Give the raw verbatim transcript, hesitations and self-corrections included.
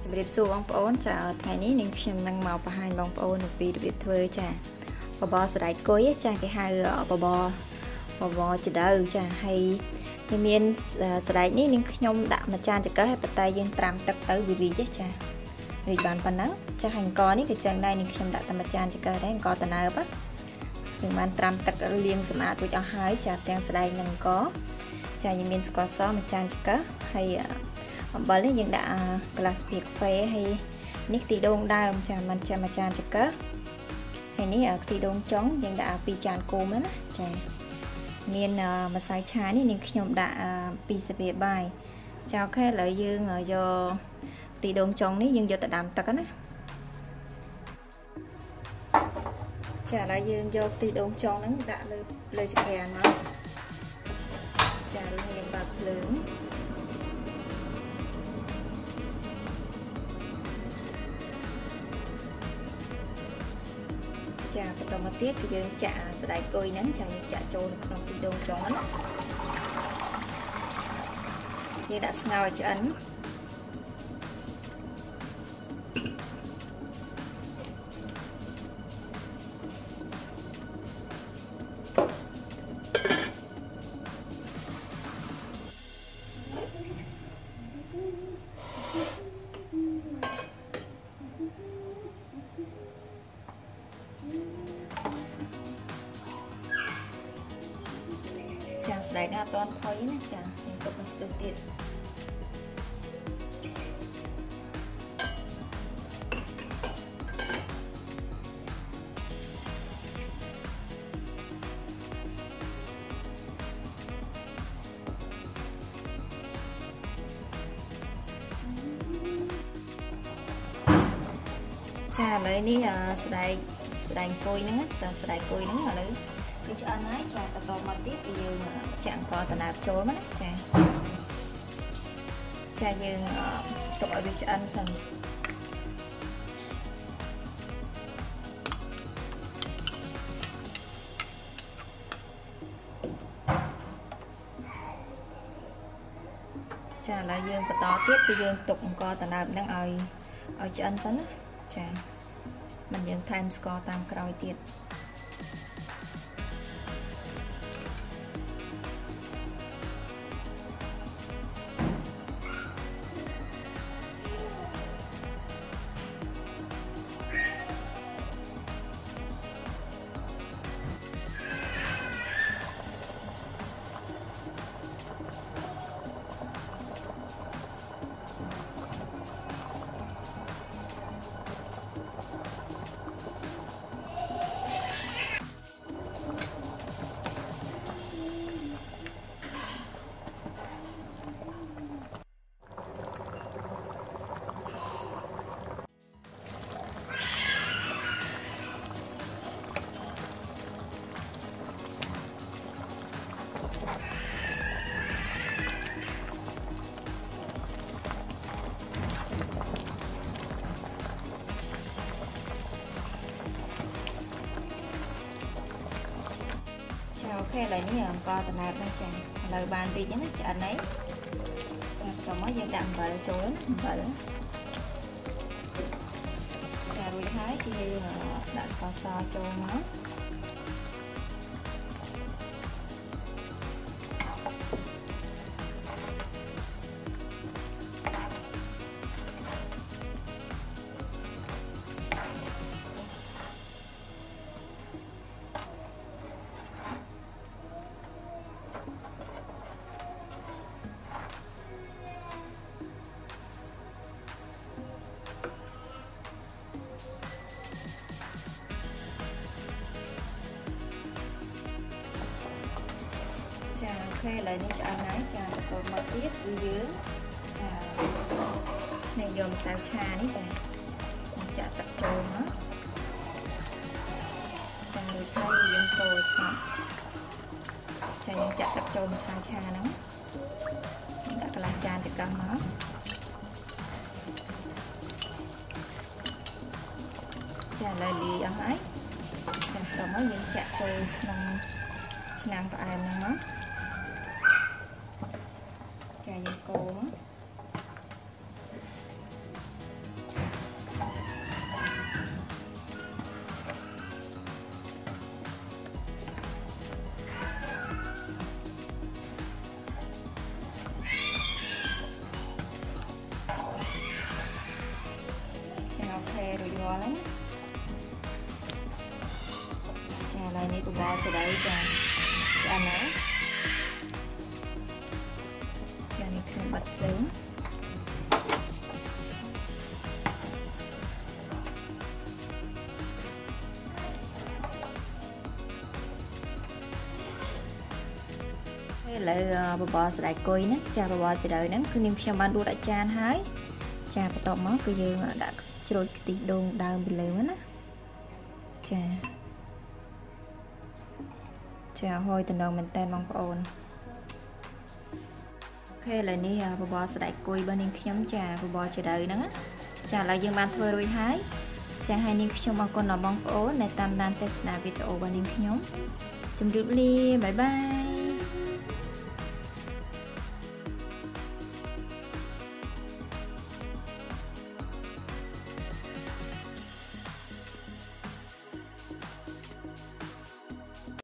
จะเรียบสู้บางปอนจะไงนี้นึ่งฉันนั่งเมาไปให้บางปอนปีเรียบเทอจ้ะบอบอสไลด์ก้อยจ้ะcái haiบอบอบอบอจะได้จ้ะให้ให้เมียนสไลด์นี้นึ่งขยมด่ามาจานจะก็ให้ปัตตายังตรังตักเตอวิริจ้ะจ้ะรีบานปนังจะหันกอนี่คือจังได้นึ่งขยมด่าตมาจานจะก็ได้กอตนาปั๊บถึงมันตรังตักเลี้ยงสมาตัวจะหายจ้ะแตงสไลด์หนึ่งก็จะยังเมียนสกอตซ้อมาจานจะก็ให้บอลยังด่ากลาสเปียกเฟให้นิกตีดงได้จ้ะมันจะมาจานจะก็ให้นี่ตีดงจ้องยังด่าปีจานโกมั้ยนะจ้ะเมียนมาใส่ชานี่นึ่งขยมด่าปีสเปียบายเจ้าแค่เลยยืงโยตีดงจ้องนี่ยังโยแต่ดำตะกันนะจ้ะเลยยืงโยตีดงจ้องนั้นด่าเลยเลยจะแกนมั้งจ้ะเลยยังแบบเหลืองจ้ะต่อมาtiếp thìយើងចាក់ស្ដាយគុយហ្នឹងចាយើងចាក់ចូលនៅក្នុងទីដងចុងហ្នឹងយើងដាក់ស្ងោរឆ្អិនចាស្ដាយណាស់អត់ទាន់ផុយណាចាយើងទុកមកស្ទើរទៀតចាឥឡូវនេះស្ដាយស្ដាយអង្គុយហ្នឹងចាស្ដាយអង្គុយហ្នឹងឥឡូវគឺឆ្អិនហើយចាបន្តមកទៀតគឺយើងចាក់អង្គតណាបចូលមកណាចាចាយើងទុកឲ្យវាឆ្អិនសិនចាឥឡូវយើងបន្តទៀតគឺយើងទុកអង្គតណាបហ្នឹងឲ្យឲ្យឆ្អិនសិនណាចាមិនយើងថែមស្ករតាមក្រោយទៀតโอเคเลยนี่អង្គតណាបហ្នឹងចាឥឡូវបានរីកណាឆ្អិនហើយចាតោះមកយើងដាក់អំបិលចូលអំបិលចារួចហើយគឺយើងដាក់ស្ករសចូលមកចាអូខេឥឡូវនេះឆ្អិនហើយចាបន្តមកទៀតគឺយើងចានេះយកម្សៅឆានេះចាចាក់ទឹកចូលមកចារួចហើយយើងកូរសក់ចាយើងចាក់ទឹកចូលម្សៅឆាហ្នឹងដាក់កន្លះចានចង្កឹះមកចាឥឡូវលាយអស់ហើយចាបន្តមកយើងចាក់ចូលក្នុងឆ្នាំងផ្អែមហ្នឹងមកចាយើងកូរមក ចា lạiនេះបបរស្រូវចាឆ្អិនណាចានេះខ្ញុំបិទភ្លើងឥឡូវបបរស្រូវគុយណាចាបបរជ្រៅហ្នឹងគឺនាងខ្ញុំបានដួសដាក់ចានហើយចាបន្ទាប់មកគឺយើងដាក់ជ្រោយខ្ទិះដូងដើមពីលើណាចាចាហួយតំណងមែនតើបងប្អូនអូខេឥឡូវនេះបបរស្រូវគុយរបស់នាងខ្ញុំចាបបរជ្រៅហ្នឹងចាឥឡូវយើងបានធ្វើរួចហើយចាហើយនាងខ្ញុំអរគុណដល់បងប្អូនដែលតាមដានទស្សនាវីដេអូរបស់នាងខ្ញុំជម្រាបលាបាយបាយ